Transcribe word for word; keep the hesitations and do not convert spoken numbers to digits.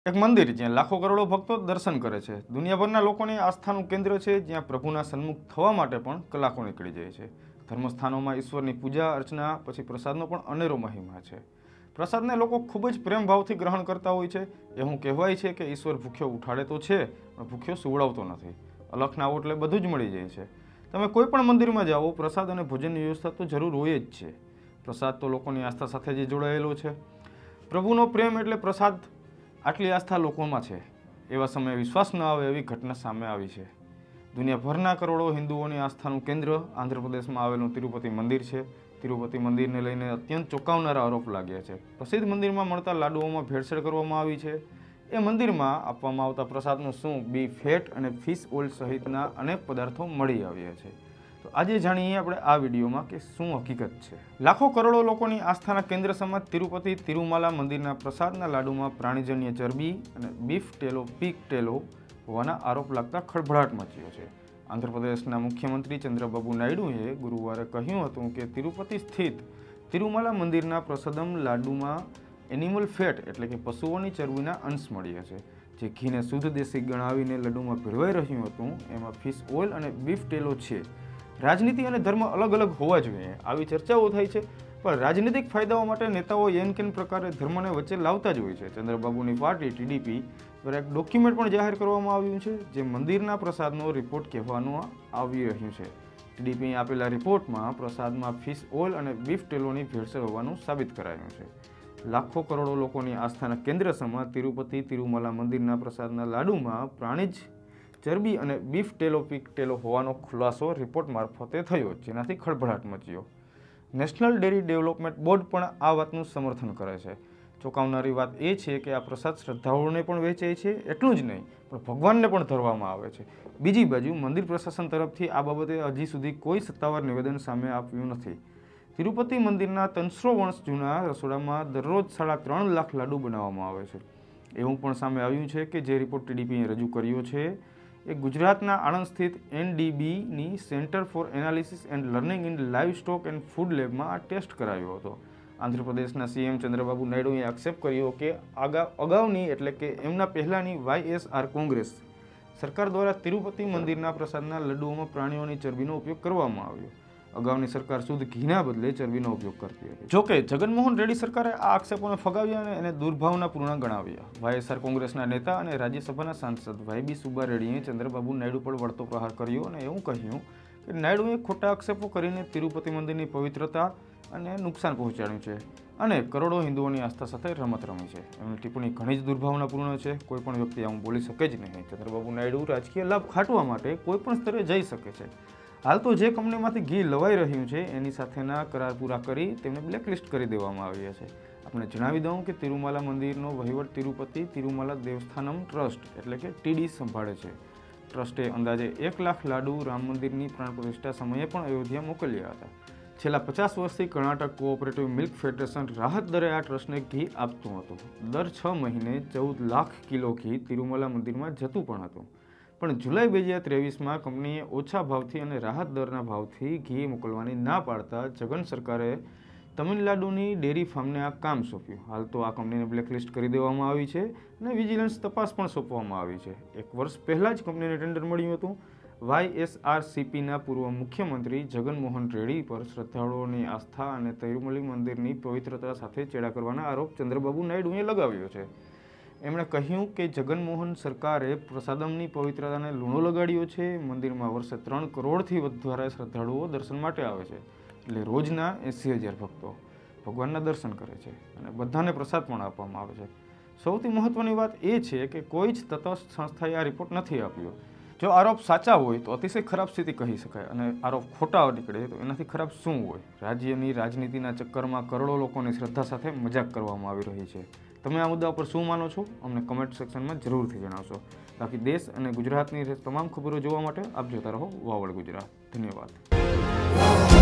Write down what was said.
એક મંદિર જ્યાં લાખો કરોડો ભક્તો દર્શન કરે છે, દુનિયાભરના લોકોની આસ્થાનું કેન્દ્ર છે, જ્યાં પ્રભુના સન્મુખ થવા માટે પણ કલાકો નીકળી જાય છે। ધર્મસ્થાનોમાં ઈશ્વરની પૂજા અર્ચના પછી પ્રસાદનો પણ અનેરો મહિમા છે। પ્રસાદને લોકો ખૂબ જ પ્રેમ ભાવથી ગ્રહણ કરતા હોય છે। એવું કહેવાય છે કે ઈશ્વર ભૂખ્યો ઉઠાડે તો છે પણ ભૂખ્યો સુવડાવતો નથી। અલખના આવો એટલે બધું જ મળી જાય છે। તમે કોઈ પણ મંદિરમાં જાઓ, પ્રસાદ અને ભોજનની વ્યવસ્થા તો જરૂર હોય જ છે। પ્રસાદ તો લોકોની આસ્થા સાથે જ જોડાયેલો છે। પ્રભુનો પ્રેમ એટલે પ્રસાદ। આટલી આસ્થા લોકોમાં છે, એવા સમયે વિશ્વાસ ન આવે એવી ઘટના સામે આવી છે। દુનિયાભરના કરોડો હિન્દુઓની આસ્થાનું કેન્દ્ર આંધ્રપ્રદેશમાં આવેલું તિરુપતિ મંદિર છે। તિરુપતિ મંદિરને લઈને અત્યંત ચોંકાવનારા આરોપ લાગ્યા છે। પ્રસિદ્ધ મંદિરમાં મળતા લાડુઓમાં ભેળસેળ કરવામાં આવી છે। એ મંદિરમાં આપવામાં આવતા પ્રસાદનું શું બી ફેટ અને ફિશ ઓઇલ સહિતના અનેક પદાર્થો મળી આવ્યા છે। તો આજે જાણીએ આપણે આ વિડીયોમાં કે શું હકીકત છે। લાખો કરોડો લોકોની આસ્થાના કેન્દ્ર સમાજ તિરુપતિ તિરુમાલા મંદિરના પ્રસાદના લાડુમાં પ્રાણીજન્ય ચરબી અને બીફ ટેલો પીક ટેલો હોવાના આરોપ લાગતા ખળભળાટ મચ્યો છે। આંધ્રપ્રદેશના મુખ્યમંત્રી ચંદ્રબાબુ નાયડુએ ગુરુવારે કહ્યું હતું કે તિરુપતિ સ્થિત તિરુમાલા મંદિરના પ્રસાદમ લાડુમાં એનિમલ ફેટ એટલે કે પશુઓની ચરબીના અંશ મળ્યા છે। જે ઘીને શુદ્ધ દેશી ગણાવીને લડ્ડુમાં ભેળવાઈ રહ્યું હતું એમાં ફિશ ઓઇલ અને બીફ ટેલો છે। રાજનીતિ અને ધર્મ અલગ અલગ હોવા જોઈએ, આવી ચર્ચાઓ થાય છે, પણ રાજનીતિક ફાયદાઓ માટે નેતાઓ એન કેન પ્રકારે ધર્મને વચ્ચે લાવતા જ હોય છે। ચંદ્રબાબુની પાર્ટી ટીડીપી દ્વારા એક ડોક્યુમેન્ટ પણ જાહેર કરવામાં આવ્યું છે, જે મંદિરના પ્રસાદનો રિપોર્ટ કહેવાનું આવી રહ્યું છે। ટીડીપી આપેલા રિપોર્ટમાં પ્રસાદમાં ફિશ ઓઇલ અને બીફ ટેલોની ભેળસેળ હોવાનું સાબિત કરાયું છે। લાખો કરોડો લોકોની આસ્થાના કેન્દ્ર સમા તિરુપતિ તિરુમલા મંદિરના પ્રસાદના લાડુમાં પ્રાણીજ ચરબી અને બીફ ટેલો પીક ટેલો હોવાનો ખુલાસો રિપોર્ટ મારફતે થયો, જેનાથી ખળભળાટ મચ્યો। નેશનલ ડેરી ડેવલપમેન્ટ બોર્ડ પણ આ વાતનું સમર્થન કરે છે। ચોંકાવનારી વાત એ છે કે આ પ્રસાદ શ્રદ્ધાળુઓને પણ વેચાય છે, એટલું જ નહીં પણ ભગવાનને પણ ધરવામાં આવે છે। બીજી બાજુ મંદિર પ્રશાસન તરફથી આ બાબતે હજી સુધી કોઈ સત્તાવાર નિવેદન સામે આવ્યું નથી। તિરુપતિ મંદિરના ત્રણસો વર્ષ જૂના રસોડામાં દરરોજ સાડા ત્રણ લાખ લાડુ બનાવવામાં આવે છે। એવું પણ સામે આવ્યું છે કે જે રિપોર્ટ ટીડીપીએ રજૂ કર્યો છે એ ગુજરાતના આણંદ સ્થિત એનડીબીની centre for analysis and learning in livestock and food લેબમાં આ ટેસ્ટ કરાયો હતો। આંધ્રપ્રદેશના સીએમ ચંદ્રબાબુ નાયડુએ આક્ષેપ કર્યો કે આગા અગાઉની એટલે કે એમના પહેલાંની વાયએસઆર કોંગ્રેસ સરકાર દ્વારા તિરુપતિ મંદિરના પ્રસાદના લડ્ડુઓમાં પ્રાણીઓની ચરબીનો ઉપયોગ કરવામાં આવ્યો। અગાઉની સરકાર શુદ્ધ ઘીના બદલે ચરબીનો ઉપયોગ કરતી હતી। જોકે જગનમોહન રેડ્ડી સરકારે આ આક્ષેપોને ફગાવ્યા અને એને દુર્ભાવનાપૂર્ણ ગણાવ્યા। વાયએસઆર કોંગ્રેસના નેતા અને રાજ્યસભાના સાંસદ વાયબી સુબ્બા રેડ્ડીએ ચંદ્રબાબુ નાયડુ પર વળતો પ્રહાર કર્યો અને એવું કહ્યું કે નાયડુએ ખોટા આક્ષેપો કરીને તિરુપતિ મંદિરની પવિત્રતા અને નુકસાન પહોંચાડ્યું છે અને કરોડો હિન્દુઓની આસ્થા સાથે રમત રમી છે। એમની ટિપ્પણી ઘણી જ દુર્ભાવનાપૂર્ણ છે, કોઈ પણ વ્યક્તિ આવું બોલી શકે જ નહીં। ચંદ્રબાબુ નાયડુ રાજકીય લાભ ખાટવા માટે કોઈ પણ સ્તરે જઈ શકે છે। હાલ તો જે કંપનીમાંથી ઘી લવાઈ રહ્યું છે એની સાથેના કરાર પૂરા કરી તેમને બ્લેકલિસ્ટ કરી દેવામાં આવ્યા છે। આપણે જણાવી દઉં કે તિરુમાલા મંદિરનો વહીવટ તિરુપતિ તિરુમાલા દેવસ્થાનમ ટ્રસ્ટ એટલે કે ટીડી સંભાળે છે। ટ્રસ્ટે અંદાજે એક લાખ લાડુ રામ મંદિરની પ્રાણ પ્રતિષ્ઠા સમયે પણ અયોધ્યા મોકલ્યા હતા। છેલ્લા પચાસ વર્ષથી કર્ણાટક કોઓપરેટિવ મિલ્ક ફેડરેશન રાહત દરે આ ટ્રસ્ટને ઘી આપતું હતું। દર છ મહિને ચૌદ લાખ કિલો ઘી તિરુમલા મંદિરમાં જતું પણ હતું, પણ જુલાઈ બે હજાર ત્રેવીસમાં કંપનીએ ઓછા ભાવથી અને રાહત દરના ભાવથી ઘી મોકલવાની ના પાડતા જગન સરકારે તમિલનાડુની ડેરી ફાર્મને આ કામ સોંપ્યું। હાલ તો આ કંપનીને બ્લેકલિસ્ટ કરી દેવામાં આવી છે અને વિજિલન્સ તપાસ પણ સોંપવામાં આવી છે। એક વર્ષ પહેલાં જ કંપનીને ટેન્ડર મળ્યું હતું। વાયએસઆરસીપીના પૂર્વ મુખ્યમંત્રી જગનમોહન રેડ્ડી પર શ્રદ્ધાળુઓની આસ્થા અને તિરુમલી મંદિરની પવિત્રતા સાથે ચેડા કરવાના આરોપ ચંદ્રબાબુ નાયડુએ લગાવ્યો છે। એમણે કહ્યું કે જગનમોહન સરકારે પ્રસાદમની પવિત્રતાને લૂણો લગાડ્યો છે। મંદિરમાં વર્ષે ત્રણ કરોડથી વધારે શ્રદ્ધાળુઓ દર્શન માટે આવે છે, એટલે રોજના એંસી હજાર ભક્તો ભગવાનના દર્શન કરે છે અને બધાને પ્રસાદ પણ આપવામાં આવે છે। સૌથી મહત્વની વાત એ છે કે કોઈ જ તટસ્થ સંસ્થાએ આ રિપોર્ટ નથી આપ્યો। જો આરોપ સાચા હોય તો અતિશય ખરાબ સ્થિતિ કહી શકાય અને આરોપ ખોટા નીકળે તો એનાથી ખરાબ શું હોય। રાજ્યની રાજનીતિના ચક્કરમાં કરોડો લોકોની શ્રદ્ધા સાથે મજાક કરવામાં આવી રહી છે। તમે આ મુદ્દા પર શું માનો છો અમને કમેન્ટ સેક્શનમાં જરૂરથી જણાવશો। બાકી દેશ અને ગુજરાતની તમામ ખબરો જોવા માટે આપ જોતા રહો વાવડ ગુજરાત। ધન્યવાદ।